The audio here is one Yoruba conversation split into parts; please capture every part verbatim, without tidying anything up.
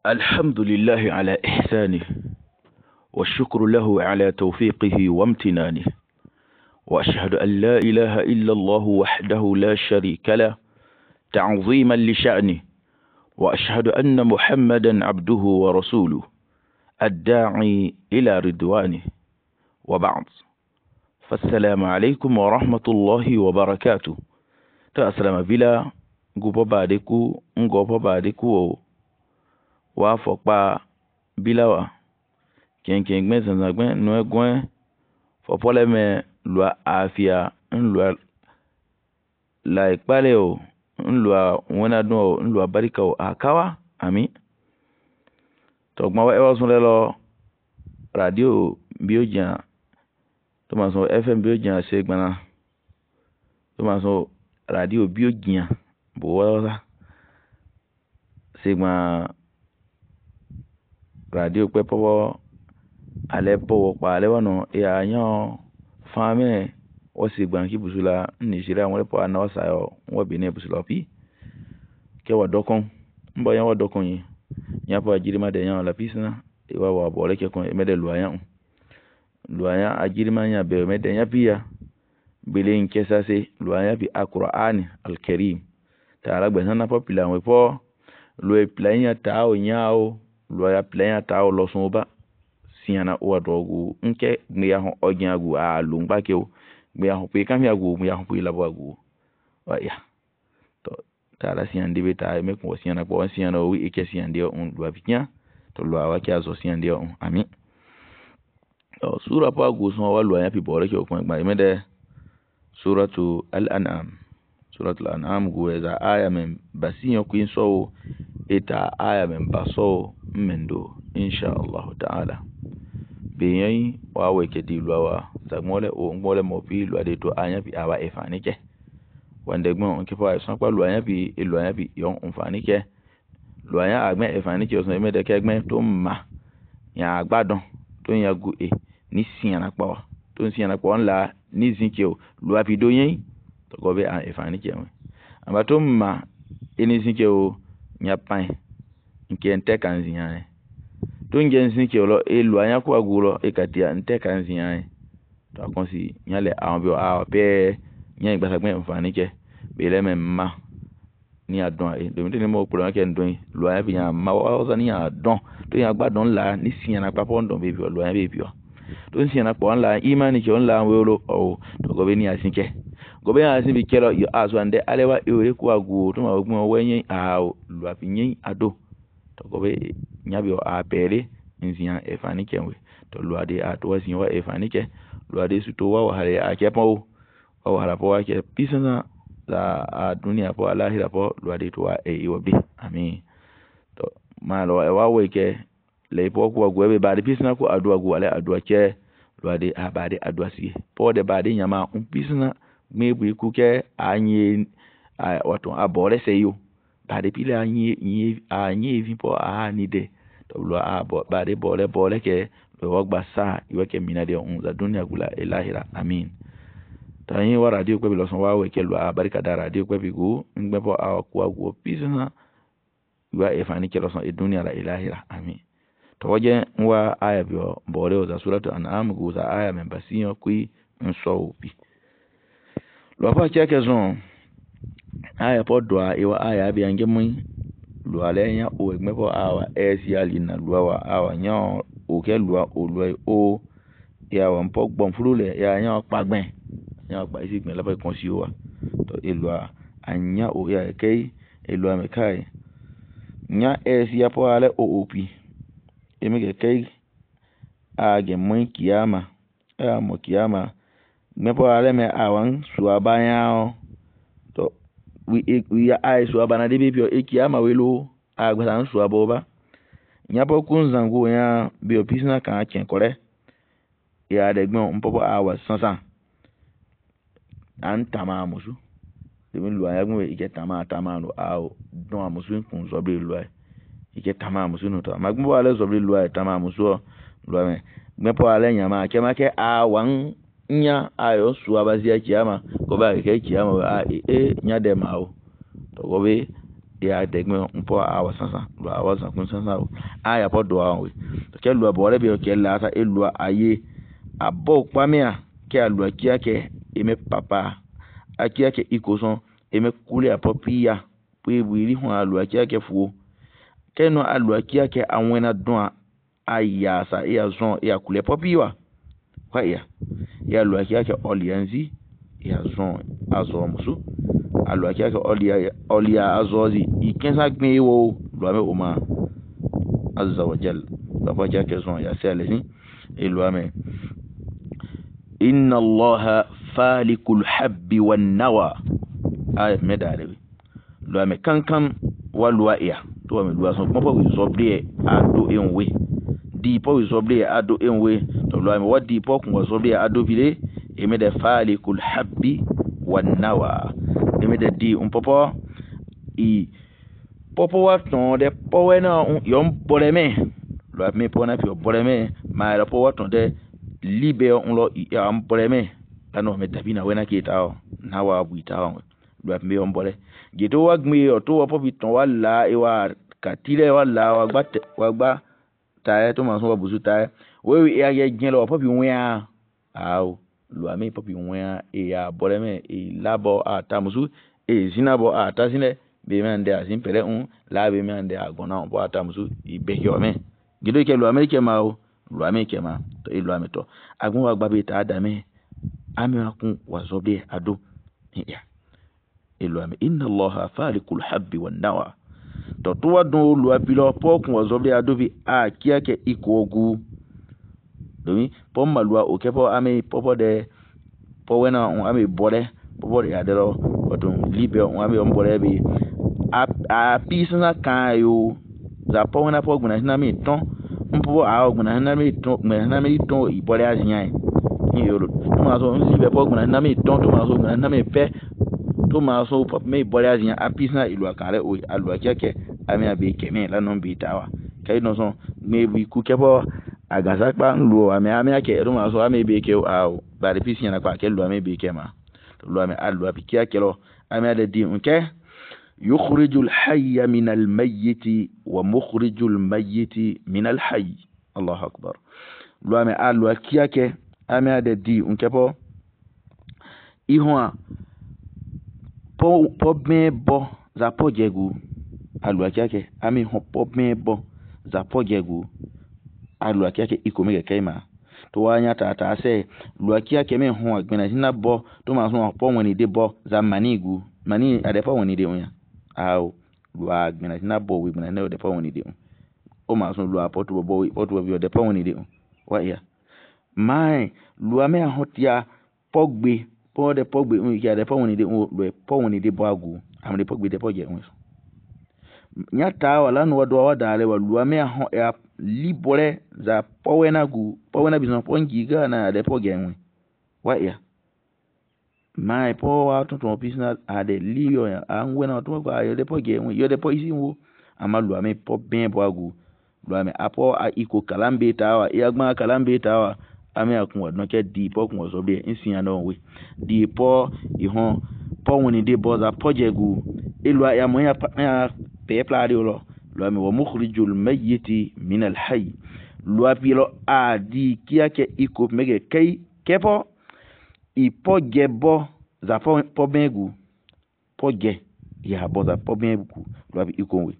الحمد لله على إحسانه والشكر له على توفيقه وامتنانه وأشهد أن لا إله إلا الله وحده لا شريك له تعظيما لشأنه وأشهد أن محمدا عبده ورسوله الداعي إلى رضوانه وبعد فالسلام عليكم ورحمة الله وبركاته تأسلم بلا غوبا بادكو غوبا بادكو وافقا بلا كين كين غمن سنغمن نوي غوين فبولم لوا عافية لوا لا يقبلوا لوا ونادو لوا بركة akawa ami tọgbọn wa ewa sunle lo radio biojan to ma so fm biojan Sìغbána to ma so radio biojan bo wa Sìغbána radio pe powo ale powo pa ale wono e ayan fame o Sìغbána ki busula Nigeria won le po na osa yo won bi ne busula pi ke wa dokon mbo yan wa dokon yin nyapo ajirima de yan la pisna e wa wa bole ke kon mede luayan luayan ajirima nya be mede nya pia bilin kesa se luayan bi alquran alkarim ta la gbe na popular we po lo planya ta o nya o lo ya planya ta o lo sun ba siana o dogu nke gbe ya ho ogin agu a lu ngba ke o gbe ya ho pe kan mi agu mi ya ho pe labo agu wa ya to tala siande beta me ko siana ko siana o wi ke siande on do abinya to lo awa ki azo siande on ami o sura pa go so wa lo yan pi bore ke o kon gba me de suratu al-an'am suratul an'am go za aya men basiyo kuin so eta aya men baso mendo insha Allah ta'ala beyin wa we ke di lo wa zagmole o ngole mo pi lo ade to anya pi awa efanike wande gbon on ke fa san pa lo ayan bi elo ayan bi yon nfani ke lo ayan agben efani ke o san me de ke gbon to ma yan agbadon to yan gu e ni sian na pa to sian na pa nla ni zin ke o lo api do yin to go be an efani ke won aba to ma eni zin ke o nya pan nke ente kan zin yan to nge zin ke o lo e lo ayan ko agulo e katia ente kan zin yan to kon si nya le awon bi o a pe nya igba sagben nfani ke bele me ma ni adon e do mi ni mo pro ke ndon lo ayan bi yan ma o za ni adon to yan gbadon la ni sian na papo ndon be bi lo ayan be bi o to sian na po la imani ke on la we lo o to go be ni asin ke go be asin bi ke lo yo aso ande alewa e ore ku agu to ma ogun o wen a lo afi yin ado to go be nya bi o a pele nsian e fani ke we to lo ade a to sin wa e fani ke lo ade su to wa wa hare a ke pon o wala po wa ke pisana la a dunia po alahira po lo ade to e iwobi amin to ma lo e wa we ke le po ku agwe be ba de pisana ku adu agu ale adu ke lo ade a ba de adu asi po de ba de nyama un pisana me bu ku ke anye a wato abore se yo ba de pile anye anye anye vi po a ni de to lo a ba de bole bole ke lo wa gba sa iwe ke mina de un za dunia gula elahira amin tayin wa radio kwebi lo son wa we ke lo abarika da radio kwebi go ngbe po a ku agu pisana wa efani ke lo son e dunia la ilahira amin to waje wa aya bi bore o za suratu an'am go za aya men basiyo kui nso bi lo pa che ke zon aya po do a e wa aya bi ange mu lo ale nya o ngbe po awa e si ali na lo wa awa nya o ke lo o lo o ya wa mpo gbon furule ya nya pa gben nya pa isi gbin la pa kon si o wa to elo anya o ya ke elo me kai nya e si apo ale o opi emi ke ke a ge mo kiyama a mo kiyama me po ale me awan su abanya o to wi wi ya ai su abana de bi e kiyama we lo a gba san su aboba nya po kun zango ya bi o pisna kan chen kore ya de gbon mpo awa sansan an tama musu demi lo ayagun we ike tama tama no awo don amusu kun so bi lo ai ike tama musu no to magun bo ale so bi lo ai tama musu lo me gbe po ale nya ma ke ma ke awan nya ayo su abazi akiyama ko ba ke kiyama a e nya de ma o to go be ya degme mpo awa sasa lo awa san kun sasa aya po do awe to ke lo bo re bi o ke la sa elu aye abo pamia ke alu akia ke eme papa akia ke ikoson eme kule apopia pe wiri ho alu akia ke fu ke no alu akia ke anwena don aya sa ya zon ya kule popiwa kwa ya ya alu akia ke olianzi ya zon azo musu alu akia ke olia olia azozi ikensa gbin wo lo ame o ma azza wa jalla baba akia ke zon ya se alesin elu ame inna allaha falikul habbi wan nawa ay medare lo ame kankan walwa ya to me lo so popo wi zobre ado enwe di po wi zobre ado enwe to lo ame wadi po kun zobre ado bile e me de falikul habbi wan nawa e me de di un popo i popo wa ton de po we na yo bore me lo ame po na fi bore me ma lo po wa ton de libe on lo ya mbreme ano me tabina wena kita na wa buita lo me on bole gedo wagmi o to opo biton wala e wa katile wala wa gba wa gba tae to ma so buzu tae we wi ya ye gin lo opo bi won a aw lo ame opo bi won a e ya bole me e labo atamusu e zinabo atasine be me ande asin pele un la be me ande agona bo atamusu i bekyo me gedo ke lo ame ke ma o lo ame ke ma to ilo ame to agun wa gbabe ta adame ame akun wa zobe ado ya ilo ame inna allaha falikul habbi wan nawa to to wa don lo apilo po kun wa zobe ado bi a kia ke iko ogu domi po malua o ke po ame popo de po wena on ame bole popo de adero odun libe on ame on bole bi a a pisna kan yo za po wena po gbuna na mi ton mpo a oguna na mi ton me na mi ton ibole azian ni yoro to ma so nsi be po oguna na mi ton to ma so oguna na mi pe to ma so pop me ibole azian apisna ilu akare o alu akeke ami abi kemi la no bi tawa kai no so me bi ku kepo agasakpa nlu ami ami ake to ma so ami bi ke a ba de pisi na kwa ke lu ami bi ke ma to lu ami alu abi ke akelo ami ade di nke يخرج الحي من الميت ومخرج الميت من الحي الله أكبر لو أمي ألو كياك أمي أدى دي unkepo إهوا po po me bo za po jegu alu kiake ami ho po me bo za po jegu alu kiake ikomege kaima to wanya tata se lu kiake me ho agbena sina bo to ma so po woni de bo za manigu mani ade po woni de unya aw lua gbena na bo wi gbena na de pa woni de o ma so lua potu bo wi potu bi de pa woni de wa ya mai lua me hotia pogbe po de pogbe un ya de pa woni de o lo pa woni de bo agu am de pogbe de po je un nyata wala no do wa dale wa lua me ho ya libore za po wena gu po wena bi so po ngiga na de po ge un wa ya mai po wa to to business ade liyo ya angwe na to kwa yo de po ge yo de po isi wo amalu ame po ben bo agu lo ame apo a iko kalambe tawa ya gba kalambe tawa ame akun wadon ke di po kun so be insin ana we di po ihon po woni de bo za po jegu elu ya mo ya pe plari lo lo ame wa mukhrijul mayyiti min al hayy lo apilo a di kiake iko mege kai kepo ipoge bo za po po begu poge ya bo za po begu lo bi ikonwe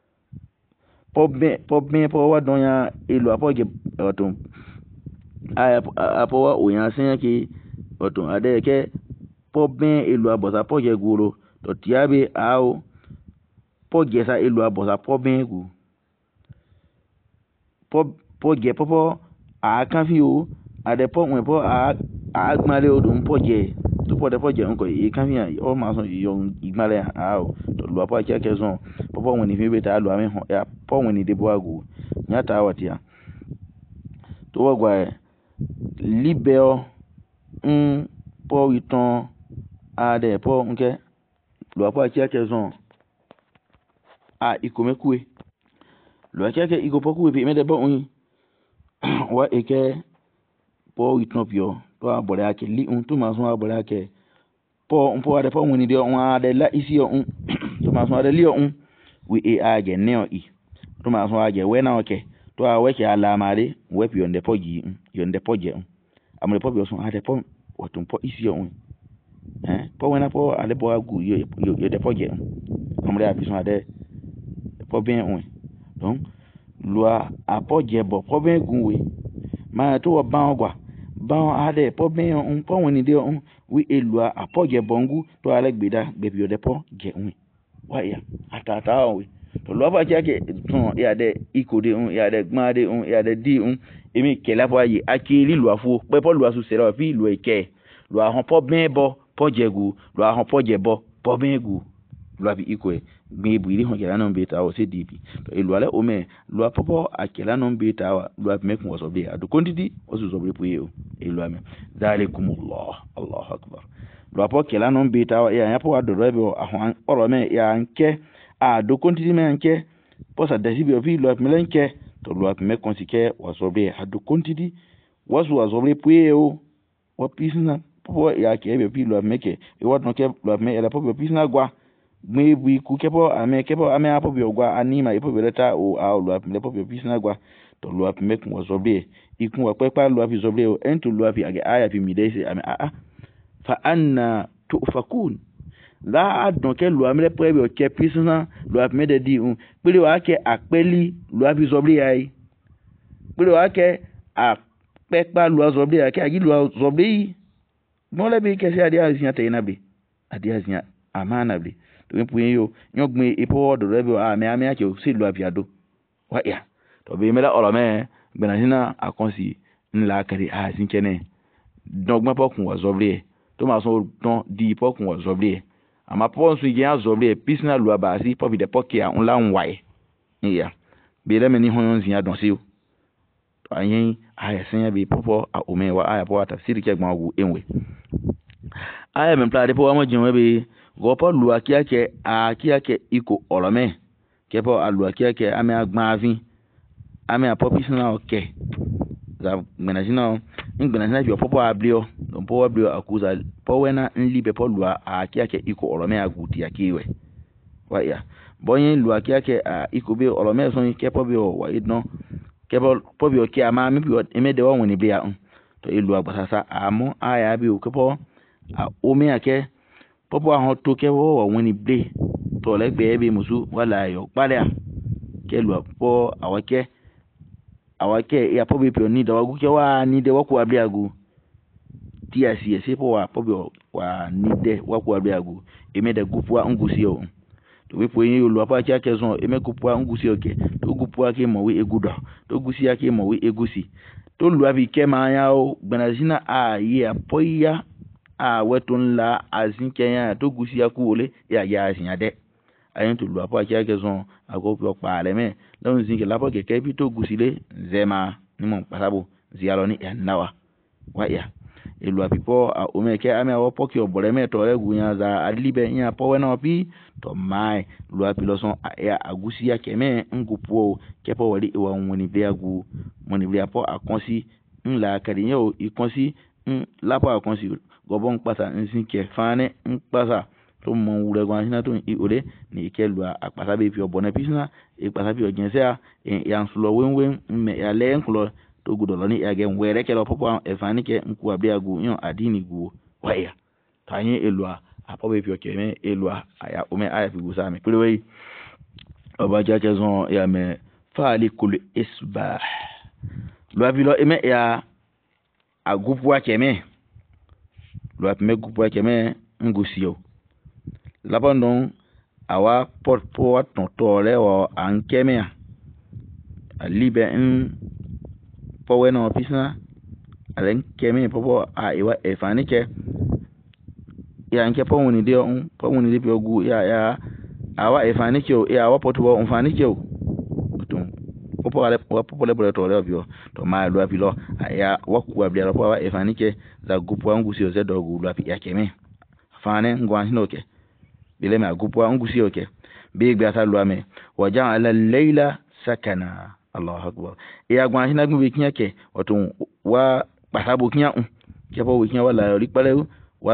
po be po be po wa don ya elu apoge otun aya apo wa o yan sen ki otun ade ke po be elu abo za poge guro to tiabe ao poge sa elu abo za po begu po poge popo a kan fi o ade po won po a agbale odun poje to po de poje nko e kan ya o ma so yo igbale a o to lo apa ke kezon popo won ni fi be ta lo ami ho ya po won ni de bo agu nyata watia to wo gwa libeo un po iton ade po nke lo apa ke kezon a ikomekue lo ke ke ikopoku bi me de bo un wa eke po iton pio to abore ake li un to ma so abore ake po un po ade po woni de on ade la isi on to ma so ade li on we e age neo i to ma so age we na oke to a we ke ala mare we pi onde poji yonde poje amre po bi so ade po otum po isi on eh po we na po ale po agu yo yo de poje amre abi so ade po bien on donc loi apoje bo po bien gun we ma to ba ogwa ba ade po bien on po woni de on we e loi apoje bongu to ale gbeda gbe yo de po je on wa ya atata we to lo ba jake ton ya de ikode un ya de gbade un ya de di un emi kela bo aye akiri lo afu pe po lo asu sera fi lo ike lo ahon po ben bo po jegu lo ahon po je bo po ben gu lo abi iko gbe bu iri hon kela no be ta o se dibi to e lo ale o me lo apopo akela no be ta wa lo abi mekun wo so be adu kontidi o su so be puye o e lo ame zalikumullah Allahu akbar lo apo kela no be ta wa ya ya po wa do be ahon oro me ya nke a do kontidi me nke posa dasibi ofi lo apmele nke to lo apme konsike wasobe a do kontidi wasu wasobe puye o wa pisna po ya ke be pi lo apmeke e wa no ke lo apme ela po be pisna gwa gbe bu iku ke po ame ke po ame apo be gwa anima ipo be leta o a lo apme po be pisna gwa to lo apme kun wasobe ikun wa pepa lo api sobe o ento lo api age aya pi midese ame a a fa anna tufakun la adon ke lo amre po e ke pisna lo apme de di un pele wa ke apeli lo api sobe ai pele wa ke a pepa lo sobe ai ke agi lo sobe mo le bi ke se adi azian te na bi adi azian amana bi to pu yo nyogme ipo do rebe a me ame ake o se lo api ado wa ya to bi me la oro me gbenazina akonsi nla kari azin kene dogma po kun wa sobe to ma so don di po kun wa sobe ama po nsu ige azoble pisna lu abasi po bi de poke a nla nwai ya bi le meni hoyon zin adon si o to ayin aya sen bi popo a ome wa aya po tafsir ke gbon ogu enwe aya men pla de po mo jinwe bi go po lu akia ke a akia ke iko orome ke po alu akia ke ame agbon avin ame a pisna oke za menajina ngbena bi popo ablio don po ablio akuza po wena nlibe po lua akia ke iko orome aguti akiwe wa ya boyin lua akia ke iko be orome so ke po bi o wa idno ke po bi o ke ama mi bi eme de won ni bi ya to ilu agbasasa amo aya bi o ke po omi ake popo ahon to ke wo won ni ble to le gbe bi musu wala yo pale ke lu po awake awake ya po bi pe ni da wagu ke wa ni de waku abli agu ti asi ese po wa po bi wa ni de waku abli agu eme de gupua ngusi o to we po yin yo lu apa cha ke son eme gupua ngusi o ke to gupua ke mo we egudo to gusi ake mo we egusi to lu abi ke ma ya o gbenazina a ye apoya a wetun la azin ke ya to gusi aku ole ya ya azin ade ayin to lu apa cha ke son ago po pa le me don zin ke la po ke ke bi to gusi le zema ni mo pasabo zialo ni ya nawa wa ya elu apipo a omeke ame awo poki obore me to egu nya za adlibe nya powe na opi to mai lu apiloson ya agusi ya keme ngupo kepo wali iwa woni be agu moni be apo akonsi nla kadiyo ikonsi lapo akonsi gobon pasa nsin ke fane npasa to mo wure gwan sina to i ore ni ke lu apasa be fi obone pisna e pasa bi ojense a ya nsulo wenwen me ya le nkulo to gudo ni age nwere ke lo popo efani ke nku abli agu yon adini gu waya tanye elua apobe fi oke me elua aya ome aya fi gusa me pewe oba ja ke zon ya me falikul isbah lo abilo eme ya agupu ake me lo apme gupu ake me ngusio labandon awa pot po tontole o ankeme alibe en powe no pisna alen kemi popo a iwa efani ke ya nke po woni de on po woni de ogu ya ya awa efani ke o ya awa potu o fani ke o tum popo ale popo le bole to le obio to ma lo api lo ya waku abli lo awa efani ke za gupu angu si o ze dogu lo api ya kemi fane ngwa hinoke bile ma gupu angu si oke bi gba ta lo ame wa ja'ala al-layla sakana Allahu akbar ya gwa hina gbe kinya ke otun wa pasabo kinya un ke po kinya wala ri pale wa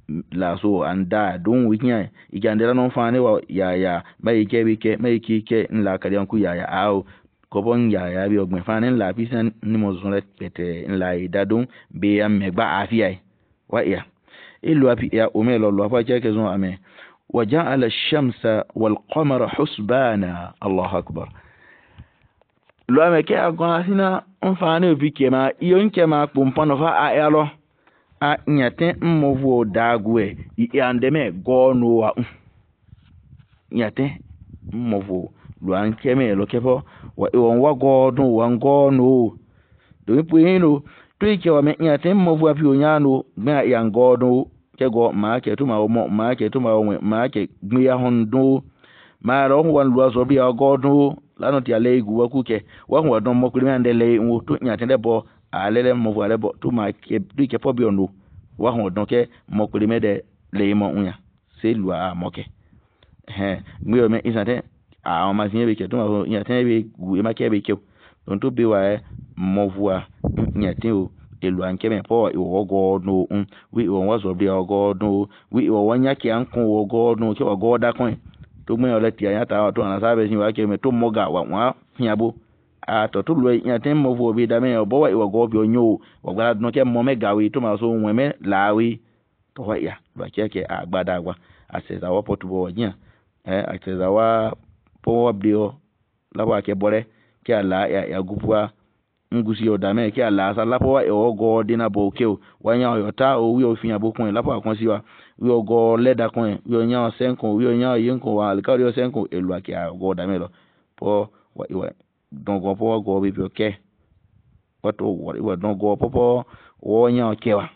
la so anda don winya igandela non fane wa ya ya mai ke bi ke mai ki ke nla ka yan ku ya ya au ko bon ya ya bi ogme fane la pisan ni mo zon pete nla ida don be am megba afia wa ya ilu api ya o me lo lo fa ke ke zon ame wa ja'ala ash-shamsa wal qamara husbana Allahu akbar lo ame ke agon asina on fane bi ke ma iyo nke ma pompono fa a elo a nyate mmovu dagwe i andeme gonu wa nyate mmovu luan keme lo kepo wa iwon wa gonu wa ngonu do ipu hino to ike wa me nyate mmovu api onyano gba ya ngonu ke go ma ke to ma mo ma ke to ma onwe ma ke gbe ya hondo ma ro wan lu aso bi agonu lanu ti ale igu wa kuke wa wa don mo kuri ande le wo to nyate de bo alele mmovu ale bo to ma ke du ke po bi onu wa hon don ke mo kuri me de le mo unya se lu a mo ke eh mi o me isate a o ma sin be ke to ma nya tan be gu e ma ke be ke don to be wa mo vua nya tin o elu an ke me po i wo go no un wi o wa so be o go no wi o wa nya ke an kun wo go no ke o go da kun to me o le ti anya ta to na sa be sin wa ke me to mo ga wa wa hiabo a to to lu nya tin mo vu be da me o bo wa i wo go be o nyo wa gba no ke mo me ga wi to ma so won me la wi to wa ya ba ke ke agbada agba aseza wa potubo nya eh aseza wa po bio la wa ke bore ke ala ya ya gupua ngusi o da me ke ala sa la po wa e o go dina bo ke o wa nya o ta o wi o fi abo kun la po akon si wa wi o go leda kun wi o nya o senko wi o nya yin ko wa alkari o senko elu ake a go da me lo po wa iwa don go po go bi bio ke wato wa don go po po wo nya o ke wa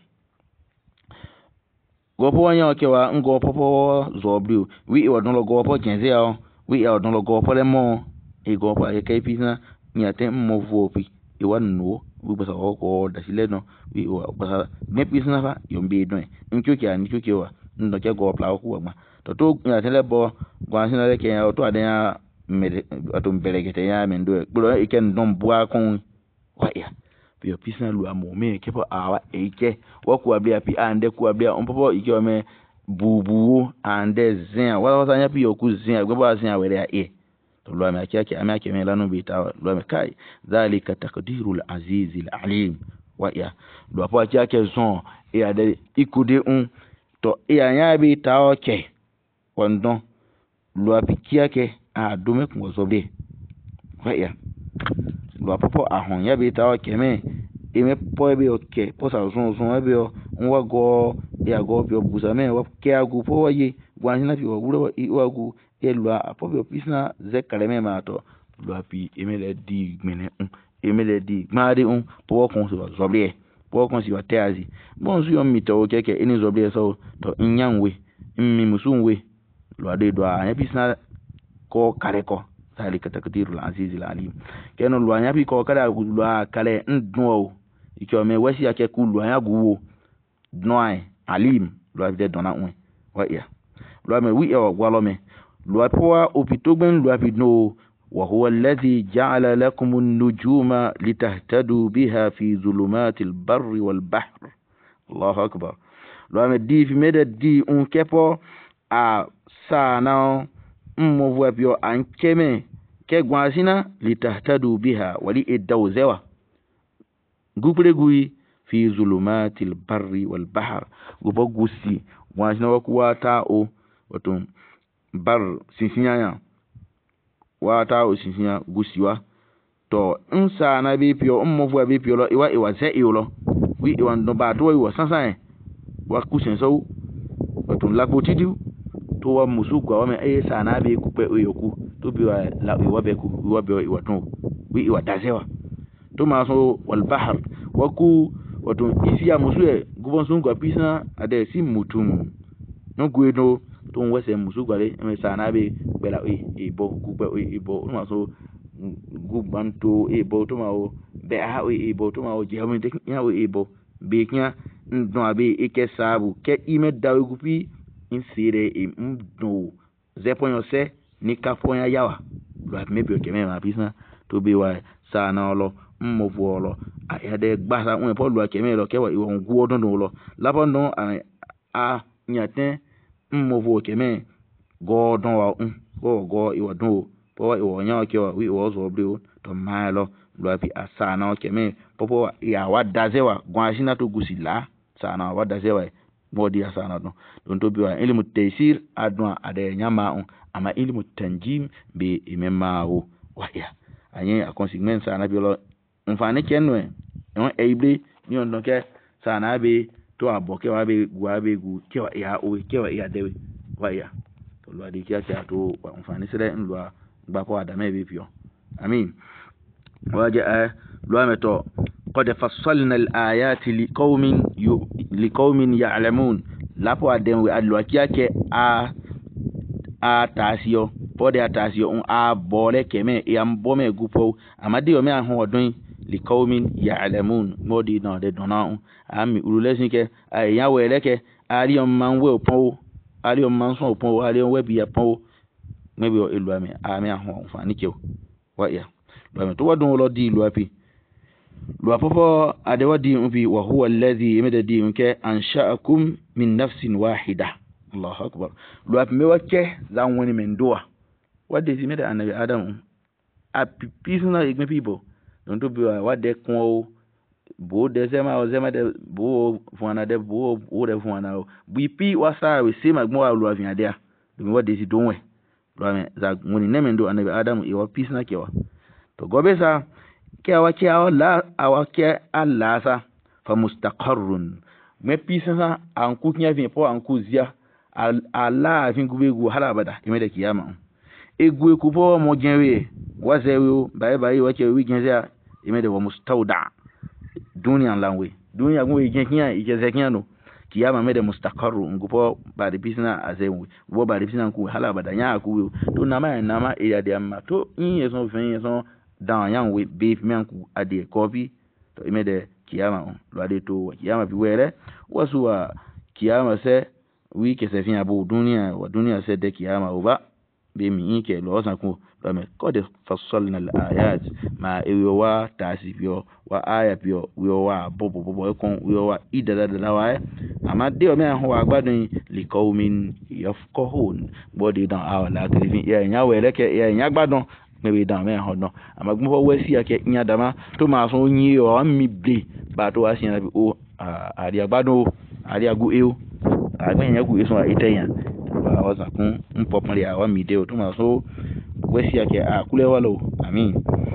gopo wanya kewa ngo popo zoblu wi o don lo gopo jenze o wi o don lo gopo le mo e gopo e kai pina nyate mo vopi e wan no wi basa o ko da sile no wi o basa me pisna fa yombe no nchu ke an chu ke wa ndo ke go pla ku ma to to nyate le bo gwa sina le ke ya to aden ya me ato mbele ke te ya me ndo gbo e ken don bua kon wa ya pio pisna lu amo me kepo awa eke waku abia pi ande ku abia onpopo ike o me bubu ande zin wala wasa nya pi oku zin gbogbo azin awere ya e to lu ame akiake ame ake me lanu bi ta lu ame kai zalika taqdirul azizil alim wa ya lu apo akiake zon e ade ikude un to e anya bi ta oke wondon lu api kiake a dume ku zo bi wa ya lu apopo ahon ya bi ta oke me ime po ebe oke po sa zon zon ebe o nwa go ya go bi obusa me wa ke agu po waye gwa na fi wuro wa gu elu a po bi pisna ze kale me ma to lu api ime le di gbene un ime le di gmade un po kon so zobre po kon si wa teazi bon su yo mi to keke eni zobre so to nyanwe mmi musunwe lu ade do a pisna ko kare ko ذلك تقدير العزيز العليم كانوا لو انيا بي ko kada lu kale ndwo iko me wesi ake ku lu anya guwo dnoai alim lu ade dona un wa ya lu me wi e gwalo me lu apoa opitogben lu apidno wa huwa alladhi ja'ala lakum an-nujuma litahtadu biha fi zulumatil barri wal bahr Allahu akbar lu me di fi mede di un kepo a sana mmo vu apio ankeme ke gwasina litahtadu biha wali idawzewa gupre gui fi zulumatil barri wal bahr gubo gusi gwasina wakuwata o wato bar sinsinya wata o sinsinya gusiwa to nsa na bi pio mmo vu abi pio lo iwa iwa ze iwo wi iwa ndo ba to iwa sansan wa kusenso wato lakbotidu to wa musu kwa wame eye sana be kupe oyoku to bi wa la iwa be ku iwa be iwa to wi iwa dazewa to ma so wal bahr waku wato isi ya musu e gubon sun kwa pisna ade si mutum no guedo to wese musu kwa le me sana be bela e ibo kupe o ibo ma so gubanto ibo to ma o be ha o ibo to ma o je mi te nya o ibo be knya ndo abi ike sabu ke ime dawe gupi insire imdo zeponyo se ni kaponya yawa lo maybe okay me ma pisna to be wa sa na lo mmovu olo ayade gbasa un po lo akeme lo kewa iwo ngu odun lo lapon don a nyate mmovo keme go don wa un go go iwo don po iwo nya ke wa wi wo zo bre to malo lo api asana keme popo ya wadazewa gwashina to gusila sana wadazewa modi asana don don to biwa ilmu tafsir adwa ade nyama un ama ilmu tanjim be imema wo waya anye a consequence sana biolo mfane kenwe on eibre ni on donke sana be to aboke wa be gwa be gu ke wa ya o ke wa ya dewe waya to lo ade kia kia to mfane sele nlwa gba ko adame be pio amin waja lo ameto qad fassalna al-ayati liqaumin liqaumin ya'lamun lapo adem we alwa kia ke a a tasio pode atasio un a bole keme yam bome gupo amade yo me ahun odun liqaumin ya'lamun modi no de dona ami urulesin ke ayan we leke ari on man we opon ari on man so opon ari on we bi apon maybe o elu ami ami ahun fa ni ke wa ya lo me to wadun lo di lu api lu apopo ade wadi umbi wa huwa alladhi imedadi unke ansha'akum min nafsin wahida Allahu akbar lu api me wake zan woni mendoa what does imeda anabi adam a pisna igme people don't be what de kon bo de zema o zema de bo funa de bo o de funa bi pi wasa we sema gmo wa lu afi ade do what does don we lu ame za woni ne mendo anabi adam e wa pisna kewa to gobe sa kewa kewa la awake Allah sa fa mustaqarrun me pisna an ku knya fi po an ku zia Allah fi gubegu halabada imeda kiyama egu ekupo mo genwe wazewe bai bai wache wi genza imede wa mustawda dunia lanwe dunia gwe genkinya ijezekinya no kiyama mede mustaqarru ngupo bari bisna azewe wo bari bisna ku halabada nya ku to nama nama e ade amma to yin yeso fen yeso dan yan we be men ku ade kopi to imede kiyama lo ade to kiyama bi were wasu wa kiyama se wi ke se fin abu dunia wa dunia se de kiyama uba be mi inke lo san ku lo me qad fassalna al-ayat ma ewa tasibio wa aya pio wa bobo bobo kon wa idada da wa ama de o me ho agbadun li qaumin yafqahun body dan awala grivin ya nya weleke ya nya gbadun me be dan me ho no ama gbo wesi ake nya dama to ma so yin o mi ble ba to asian bi o ari agbadun ari agu e o agben nya ku eso iteyan ba wa zakun mpopon ya wa mi de o to ma so wesi ake a kule walo amin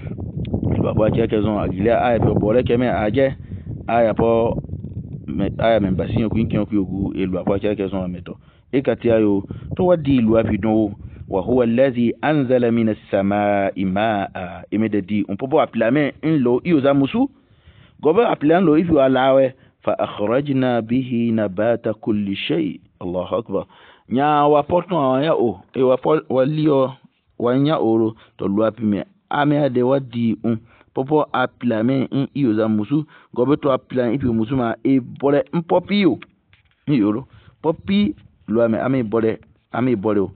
baba cheke zon agile aya pe bole keme aje aya po aya membasin ku nkin ku ogu elu baba cheke zon meto ekati ayo to wadi ilu afidun wa huwa allazi anzala minas samaa'i ma'a imedadi on popo aplame nlo iyoza musu gobe aplan lo ifi alawe fa akhrajna bihi nabata kulli shay Allahu akbar nya wa poton ya o e wa walio wanya oro to lu apime ame ade wadi un popo aplame in iyoza musu gobe to aplan ifi musu ma e bole mpopi yo ni yoro popi lu ame ame bole ame bole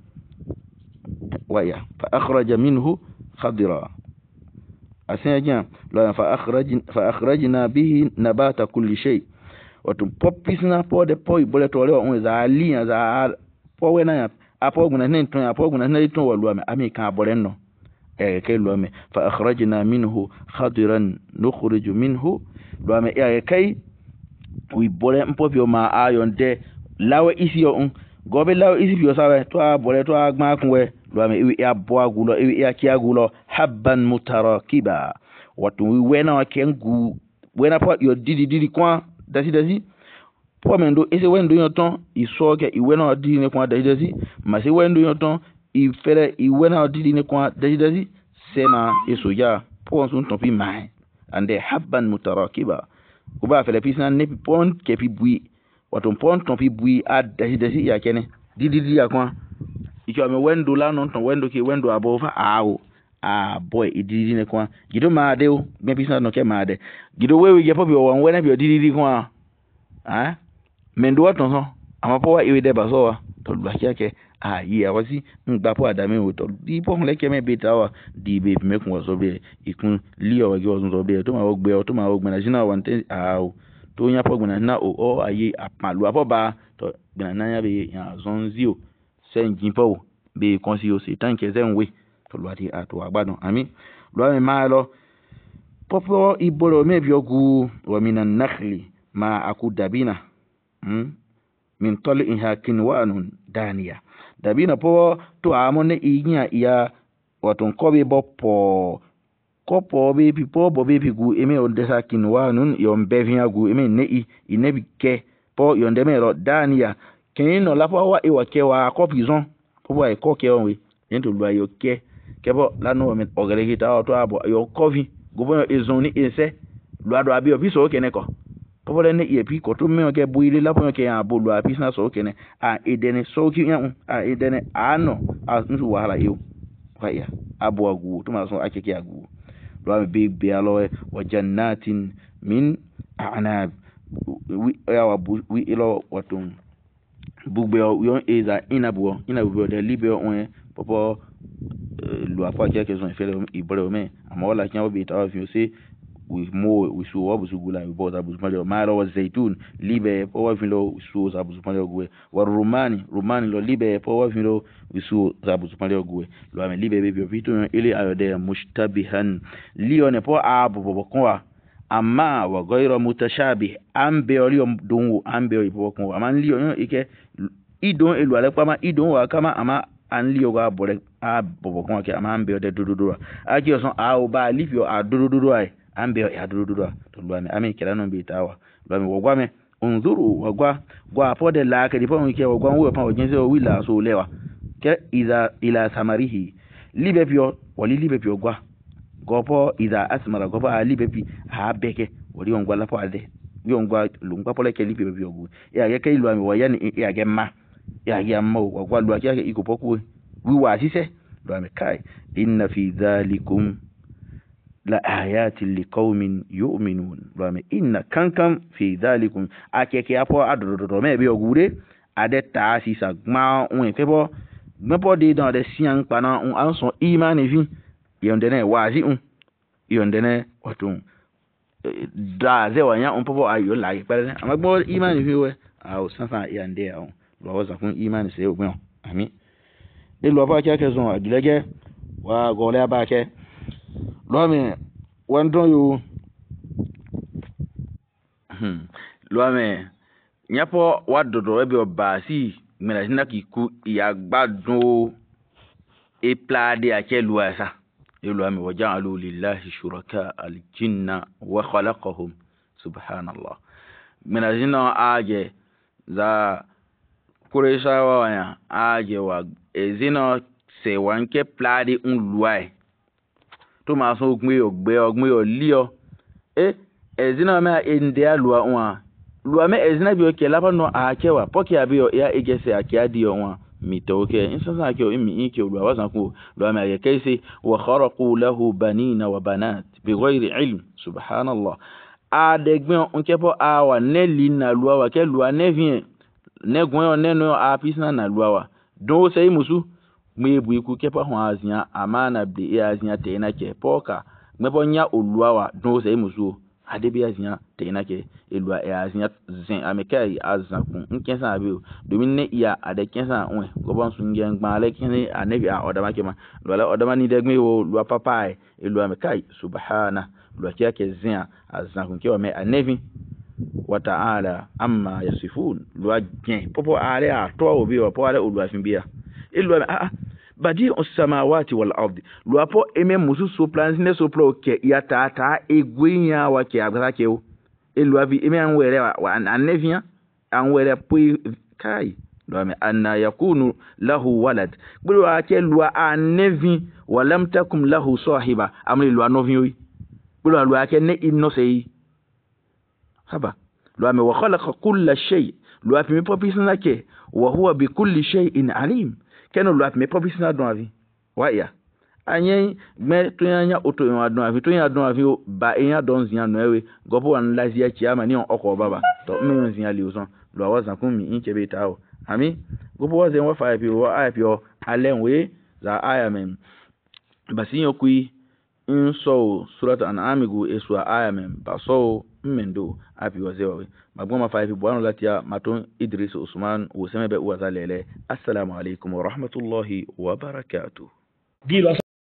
waya fa akhraja minhu khadira asenya lu fa akhraj fa akhrajna bihi nabata kulli shay wato popi sna po de po bole to le on za ali za po we na apo guna nen ton apo guna nen ton walu ame ame kan bole no e ke lu ame fa akhrajna minhu khadiran nukhrij minhu lu ame e kai wi bole mpopi o ma ayon de lawe isi o gobe lawe isi bi o sawe to a bole to a gba kunwe lu ame iwi ya bo agulo iwi ya ki agulo habban mutarakiba wato wi wena kengu wena po yo didi didi kwa dasi dasi po mendo ese wendo yoton isoke iwena didi ne kwa dasi dasi ma se wendo yoton ifere iwena didi ne kwa dasi dasi sema isoja po sun ton pi mai ande habban mutarakiba kuba fele pisna ne pon ke pi bui wato pon ton pi bui a dasi dasi ya kene didi didi ya kwa icho me wendo la non ton wendo ki wendo abova awo ah boy ididi ne kwa gido ma de o me pisna no ke ma de gido wewe je pobi o wan wena bi odidi kwa ah mendo waton so amapo wa iwe de baso to lu akiake ah yi awasi ngba po adame o to di po le ke me beta wa di be me kun so be ikun li o ge o so be to ma ogbe o to ma ogbe na jina wan ten ah to nya po gbona na o o aye apalu apo ba to bina nanya be ya zonzio sen jimpo be konsio se tanke zenwe to lwati atu agbadon ami lo me ma lo popo ibolo me biogu wa minan nakhli ma akudabina hmm min tal'iha kinwanun daniya dabina po to amone inya ya waton kobe boppo kopo be pipo bo be pigu eme ondesa kinwanun yon bevia gu eme nei inebi ke po yonde me ro daniya kenino la po wa e wa ke wa kopizon po wa e ko ke onwe yento lwa yo ke kebo lanu me ogere kita to abo yo kovi gobo ezoni ese lwa do abi obi so kene ko popo le ne ye pi ko to me ke buile la po ke abo lwa abi na so kene a edene so ki yan a edene ano a nsu wahala yo kwa ya abo agu to ma so akeke agu lwa be be alo wa jannatin min a'nab wi ya wa wi ilo watun bugbe yon eza inabu inabu de libe on popo lo afa ke ke zon fele ibore me amola kyan obi ta fi se we mo we so wa busu gula we boza busu mali ma lo zaitun libe po wa fi lo so za busu mali ogwe wa rumani rumani lo libe po wa fi lo we so za busu mali ogwe lo ame libe be bi to ile ayode mushtabihan lione po abu bo kwa amma wa ghayra mutashabih ambe olio donwo ambe ibo kon aman liyo ike idon elu ale pa ma idon wa kama ama an liyo ga bore a bobo kon ke ama ambe de dududu a ki oson a o ba lifio a dududu ai ambe ya dududu to lo ami ami kira no bi tawa lo ami wogwa me unzuru wogwa gwa po de la ke di po ke wogwa wo pa o jinse o wila so lewa ke iza ila samarihi libe pio wali libe pio gwa gopo iza asmara gopo a libe pi ha beke wali ongwa la po ade wi ongwa lungwa po le ke libe pio gu ya ye ke lo ami wo ya ni ya ge ma ya ya mo wogwa lo ya ke ikopoku wi wa sise lo ami kai inna fi dhalikum la ayatin liqaumin yu'minun lo ami inna kankan fi dhalikum akeke apo adododo me bi ogure ade ta sisa gma un febo gbo de dans de sian pana un anson imani vi yondene wazi un yondene otun da ze wanya un popo ayo la ipere amagbo imani vi we a o sanfa ya nde a lo waza kun imani se ogbon ami de lo ba ke zon agilege wa gole ba ke lo mi wandon yo hmm lo mi nyapo wadodo ebi obasi mena jinna ki ku ya gbadun e plade akelu asa elu ami waja'alu lillahi shuraka al-jinna wa khalaqahum subhanallah mena jinna age za kuresha wa ya age wa ezina se wanke plade un luai to ma so gbe ogbe ogbe olio e ezina me ende alua wa lua me ezina bi oke lapa no akewa poki abi ya egese akiadi onwa mitoke insansa akio imi ike lua wazan ku lua me ayekese wa kharaqu lahu banina wa banat bighayri ilm subhanallah adegben onkepo awa neli na lua wa ke lua nevien negun nenu a pisna na lua wa do sei musu mebu iku kepa ho azia amana bi ya azia te na ke poka mebo nya olua wa do sei musu adebi azia te na ke elua e azia zin amekai azan kun nkensa abi o domin ne iya ade kensa onwe gobon sun ngen gba le kini anebi a odama kema lo odama ni degme wo lo papa elua amekai subhana lo kia ke zin azan kun ke o me anevi wa ta'ala amma yasifun lo agin popo are a to obi o po ale olua finbia elua ah badi os-samawati wal ardi lo apo eme musu so plans ne so plo ke ya ta ta egwinya wa ke agbara ke o elu abi eme an were wa anevia an were pui kai lo me anna yakunu lahu walad bulu ake lu anevi wa lam takum lahu sahiba amri lu anovi wi bulu lu ake ne inno sei haba lo me wa khalaqa kull shay lu afi me propisna ke wa huwa bi kulli shay'in alim keno lo afi me propisna don avi wa ya anye me to yanya oto yon adon afi to yan adon afi ba eyan don zian no ewe gopo wan lazia chiama ni oko baba to me yon zian li oson lo awazan kun mi in kebe ta o ami gopo wa zen wa fa afi wa afi o alenwe za aya men basin yokui in so surat al-an'am go eswa aya men ba so mmendo api wazewe magoma fa ipi bwano latia maton Idris Usman Woseme be uwazalele. Assalamu alaikum wa rahmatullahi wa barakatuh.